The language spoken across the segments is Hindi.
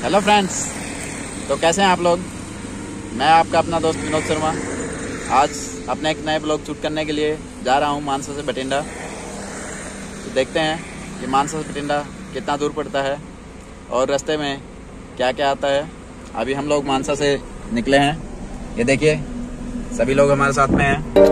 हेलो फ्रेंड्स, तो कैसे हैं आप लोग। मैं आपका अपना दोस्त विनोद शर्मा आज अपने एक नए ब्लॉग शूट करने के लिए जा रहा हूं मानसा से बठिंडा। तो देखते हैं कि मानसा से बठिंडा कितना दूर पड़ता है और रास्ते में क्या क्या आता है। अभी हम लोग मानसा से निकले हैं, ये देखिए सभी लोग हमारे साथ में हैं।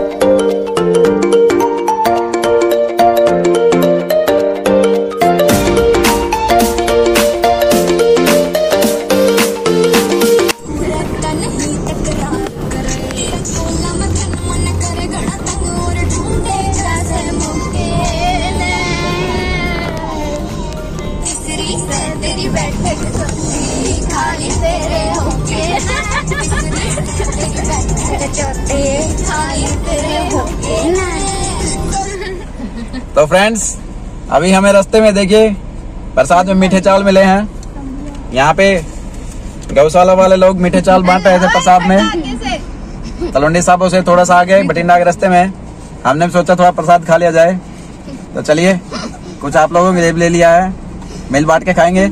तो फ्रेंड्स, अभी हमें रास्ते में देखिए प्रसाद में मीठे चावल मिले हैं। यहाँ पे गौशाला वाले लोग मीठे चावल बांट रहे थे प्रसाद में। तलवंडी साहब से थोड़ा सा आगे बठिंडा के रास्ते में हमने सोचा थोड़ा प्रसाद खा लिया जाए, तो चलिए कुछ आप लोगों के लिए ले लिया है, मिल बांट के खाएंगे।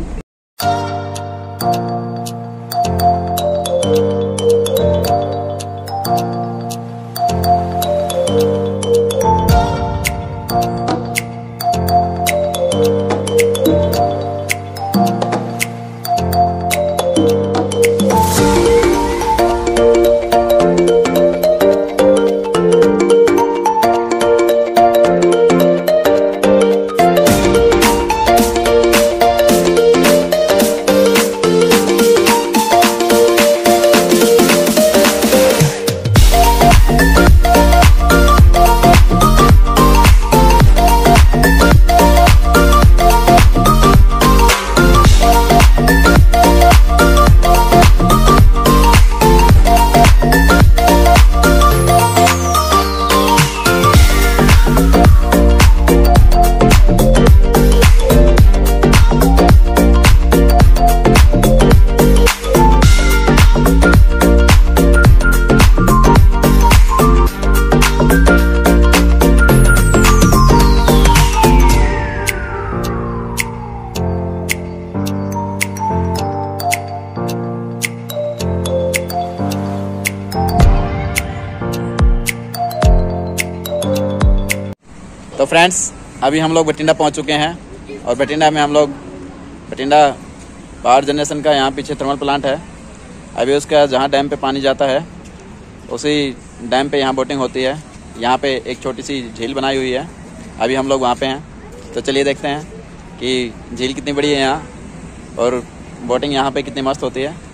तो फ्रेंड्स, अभी हम लोग बठिंडा पहुंच चुके हैं और बठिंडा में हम लोग बठिंडा पावर जनरेशन का यहाँ पीछे थर्मल प्लांट है। अभी उसका जहाँ डैम पे पानी जाता है उसी डैम पे यहाँ बोटिंग होती है। यहाँ पे एक छोटी सी झील बनाई हुई है, अभी हम लोग वहाँ पे हैं। तो चलिए देखते हैं कि झील कितनी बड़ी है यहाँ और बोटिंग यहाँ पे कितनी मस्त होती है।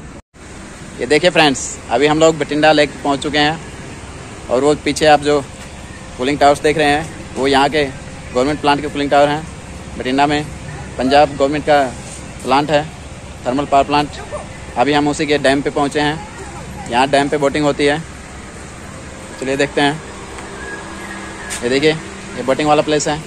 ये देखिए फ्रेंड्स, अभी हम लोग बठिंडा लेक पहुँच चुके हैं और वो पीछे आप जो कूलिंग टावर्स देख रहे हैं वो यहाँ के गवर्नमेंट प्लांट के कूलिंग टावर हैं। बठिंडा में पंजाब गवर्नमेंट का प्लांट है, थर्मल पावर प्लांट। अभी हम उसी के डैम पे पहुँचे हैं, यहाँ डैम पे बोटिंग होती है। चलिए देखते हैं। ये देखिए, ये बोटिंग वाला प्लेस है।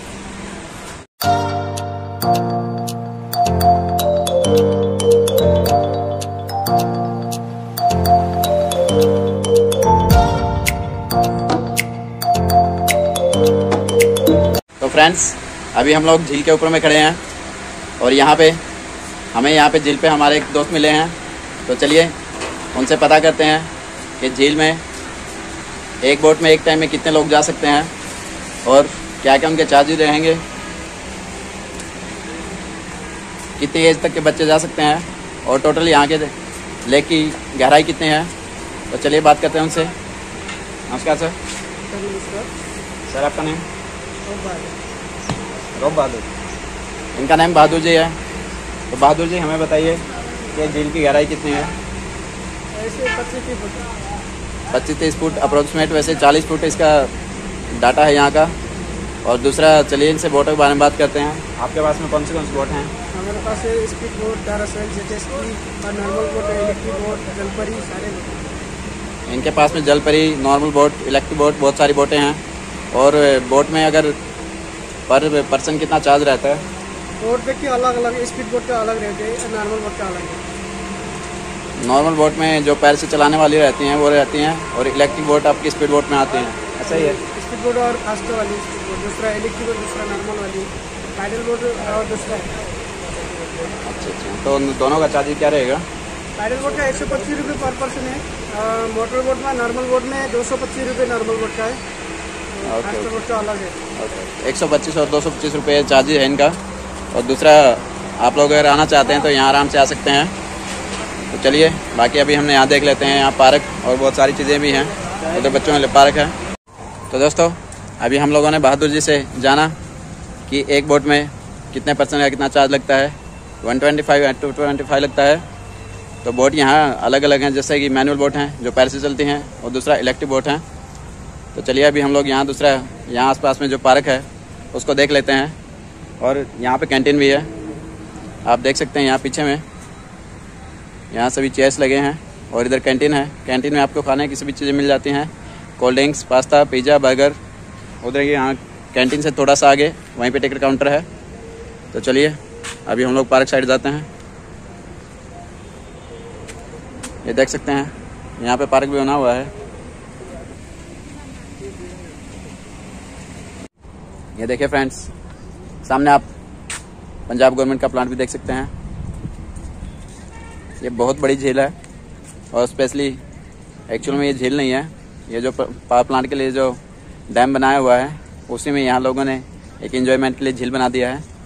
तो फ्रेंड्स, अभी हम लोग झील के ऊपर में खड़े हैं और यहाँ पे झील पे हमारे एक दोस्त मिले हैं। तो चलिए उनसे पता करते हैं कि झील में एक बोट में एक टाइम में कितने लोग जा सकते हैं और क्या क्या उनके चार्जेस रहेंगे, कितनी एज तक के बच्चे जा सकते हैं और टोटल यहाँ के लेक की गहराई कितनी है। तो चलिए बात करते हैं उनसे। नमस्कार सर। सर आपका नेम? रोब बहादुर। इनका नाम बहादुर जी है। तो बहादुर जी, हमें बताइए कि झील की गहराई कितनी है? ऐसे 25-30 फुट अप्रोक्सीमेट। वैसे 40 फुट इसका डाटा है यहाँ का। और दूसरा, चलिए इनसे बोटों के बारे में बात करते हैं। आपके पास में कौन सी बोट हैं? हमारे पास स्पीड बोट, पैरासेल, जेटस्की और नॉर्मल बोट, इलेक्ट्रिक बोट, जलपरी, सारे। इनके पास में जलपरी, नॉर्मल बोट, इलेक्ट्रिक बोट, बहुत सारी बोटें हैं। और बोट में अगर पर पर्सन कितना चार्ज रहता है? बोट देखिए अलग अलग, स्पीड बोट का अलग रहते हैं, नॉर्मल बोट का अलग है। नॉर्मल बोट में जो पैर से चलाने वाली रहती हैं वो रहती हैं और इलेक्ट्रिक बोट आपकी स्पीड बोट में आती हैं, ऐसा ही है? स्पीड बोट और फास्ट वाली स्पीड बोट, दूसरा इलेक्ट्रिक बोट, दूसरा नॉर्मल वाली, पैडल बोट और दूसरा है। अच्छा, तो दोनों का चार्ज क्या रहेगा? पैडल बोट का 125 रुपये पर पर्सन है, मोटर बोट में नॉर्मल बोट में 225 रुपये नॉर्मल बोट का है, फास्टर बोट का अलग है। 125 और 225 रुपये चार्ज है इनका। और दूसरा, आप लोग अगर आना चाहते हैं तो यहाँ आराम से आ सकते हैं। तो चलिए, बाकी अभी हमने यहाँ देख लेते हैं, यहाँ पार्क और बहुत सारी चीज़ें भी हैं, उधर बच्चों के लिए पार्क है। तो दोस्तों, अभी हम लोगों ने बहादुर जी से जाना कि एक बोट में कितने पर्सन का कितना चार्ज लगता है। 125 टू 225 लगता है। तो बोट यहाँ अलग अलग हैं, जैसे कि मैनुअल बोट हैं जो पैर से चलती हैं, और दूसरा इलेक्ट्रिक बोट हैं। तो चलिए, अभी हम लोग यहाँ दूसरा, यहाँ आसपास में जो पार्क है उसको देख लेते हैं। और यहाँ पे कैंटीन भी है, आप देख सकते हैं यहाँ पीछे में, यहाँ सभी चेयर्स लगे हैं। और इधर कैंटीन है, कैंटीन में आपको खाने की सभी चीज़ें मिल जाती हैं, cold drinks, pasta, pizza, burger. उधर यहाँ कैंटीन से थोड़ा सा आगे वहीं पे टिकट काउंटर है। तो चलिए, अभी हम लोग पार्क साइड जाते हैं। ये देख सकते हैं, यहाँ पे पार्क भी बना हुआ है। ये देखिए फ्रेंड्स, सामने आप पंजाब गवर्नमेंट का प्लांट भी देख सकते हैं। ये बहुत बड़ी झील है, और स्पेशली एक्चुअल में ये झील नहीं है, ये जो पावर प्लांट के लिए जो डैम बनाया हुआ है उसी में यहाँ लोगों ने एक एंजॉयमेंट के लिए झील बना दिया है।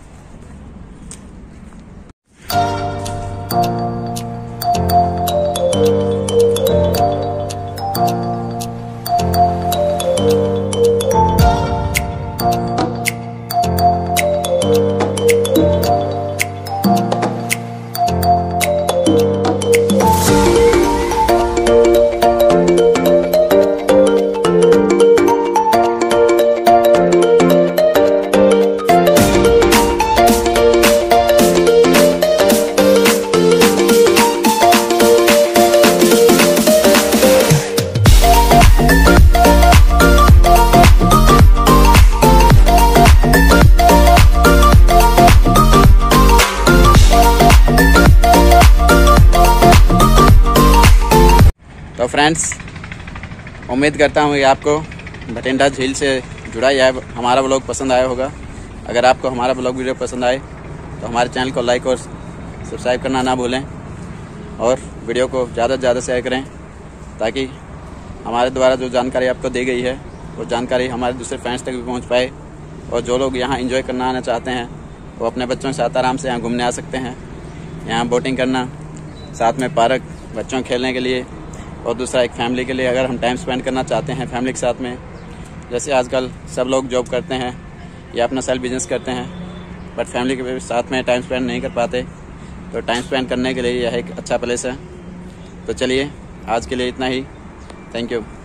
तो फ्रेंड्स, उम्मीद करता हूँ कि आपको भटिंडा झील से जुड़ा यह हमारा ब्लॉग पसंद आया होगा। अगर आपको हमारा ब्लॉग वीडियो पसंद आए तो हमारे चैनल को लाइक और सब्सक्राइब करना ना भूलें, और वीडियो को ज़्यादा से ज़्यादा शेयर करें, ताकि हमारे द्वारा जो जानकारी आपको दी गई है वो जानकारी हमारे दूसरे फ्रेंड्स तक भी पहुँच पाए। और जो लोग यहाँ एंजॉय करना आना चाहते हैं वो अपने बच्चों के साथ आराम से यहाँ घूमने आ सकते हैं। यहाँ बोटिंग करना, साथ में पार्क बच्चों खेलने के लिए, और दूसरा एक फैमिली के लिए अगर हम टाइम स्पेंड करना चाहते हैं फैमिली के साथ में, जैसे आजकल सब लोग जॉब करते हैं या अपना सेल्फ बिजनेस करते हैं, बट फैमिली के साथ में टाइम स्पेंड नहीं कर पाते, तो टाइम स्पेंड करने के लिए यह एक अच्छा प्लेस है। तो चलिए, आज के लिए इतना ही। Thank you.